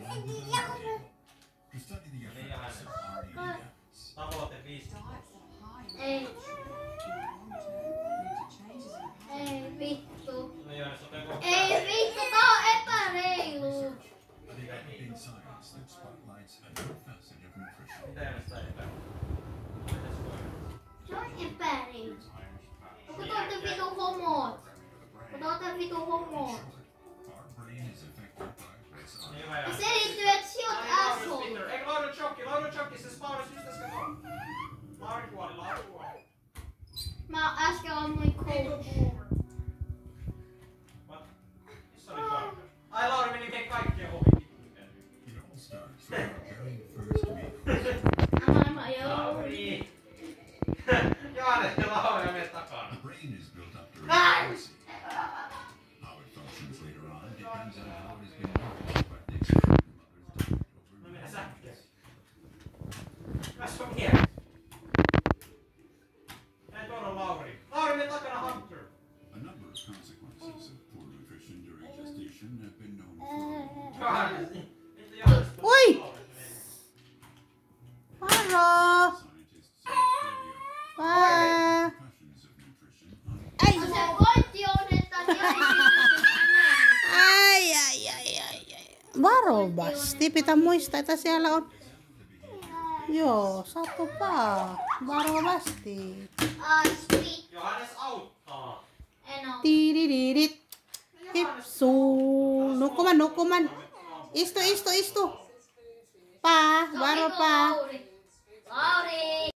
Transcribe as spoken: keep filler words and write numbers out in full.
Tavoite viisi. Ei. Ei vittu. Ei vittu, tää on epäreilu. Se on epäreilu. Onko te ootte vitu homot? Onko te ootte vitu homot? Ja se liittyy, että sä oot asshole. Eikö Laura Chokki? Laura Chokki, se spawnas just äsken tuolla. Lauri kuoli, Lauri kuoli. Mä äsken ammuin coach. What? Missä oli Lauri? Ai Lauri meni meidän kaikkien ohi. Mä joo. Lauri! Jaane ja Lauri meidän takana. Ai! No minä sähkö. Kas on mies. Ei tuolla Lauri. Lauri meidän takana Hunter. A number of consequences of poor nutrition during gestation have been known for Jaane. Mitä Jaane? Oi! Varo! scientists in Australia. Vaa! Repercussions of nutrition on Ai! Se pointti on, että Ai, ai, ai, ai, ai. Varovasti. Pitää muistaa, että siellä on... Joo, satupaa. Varovasti. asti. Johannes auttaa. En oo. Tiiririt. Hipsuu. Nukkuman, nukkuman. Istu, istu, istu. Paa, varo paa. Lauri. Lauri.